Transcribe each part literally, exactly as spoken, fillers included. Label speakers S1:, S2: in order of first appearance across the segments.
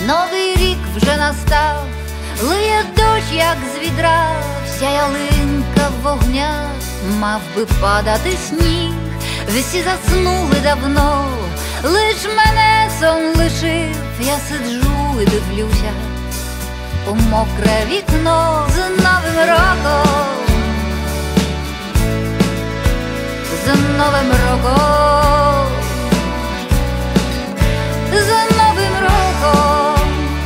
S1: Новий рік вже настав, лиє дощ, як з відра, вся ялинка в вогнях, мав би падати сніг. Всі заснули давно, лиш мене сон лишив. Я сиджу і дивлюся у мокре вікно. З Новим роком, з Новим роком, з Новим роком,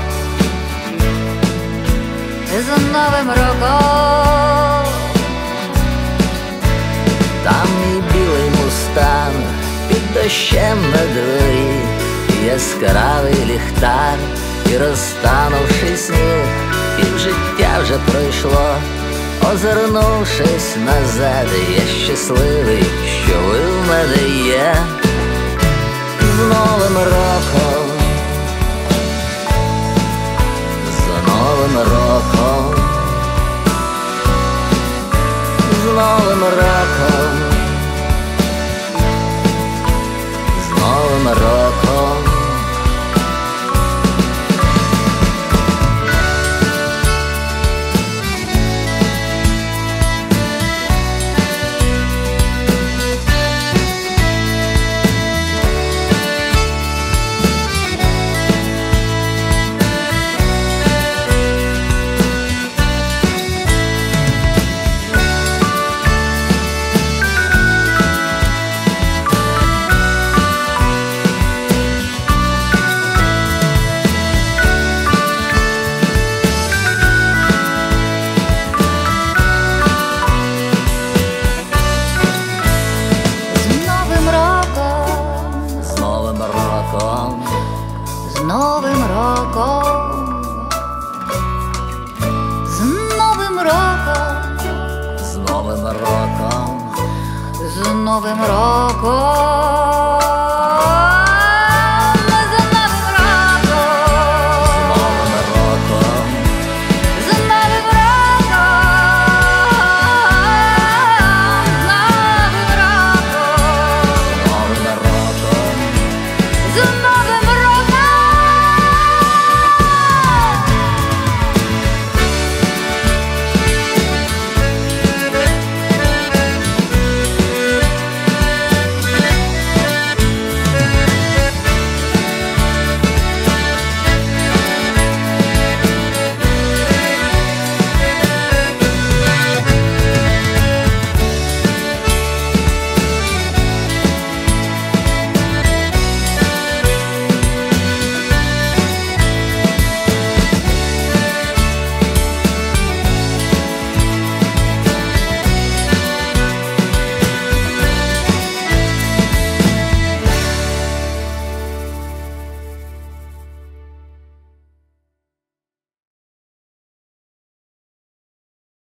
S1: з Новим роком.
S2: Там мій білий мустанг під дощем на дворі, яскравий ліхтар і розтанувший сніг. Півжиття вже пройшло, озирнувшись назад, я щасливий, що ви в мене є. З Новим роком, з Новим роком, з Новим роком, з Новим роком.
S1: З Новим роком, з Новим роком,
S2: З Новим роком,
S1: з Новим роком.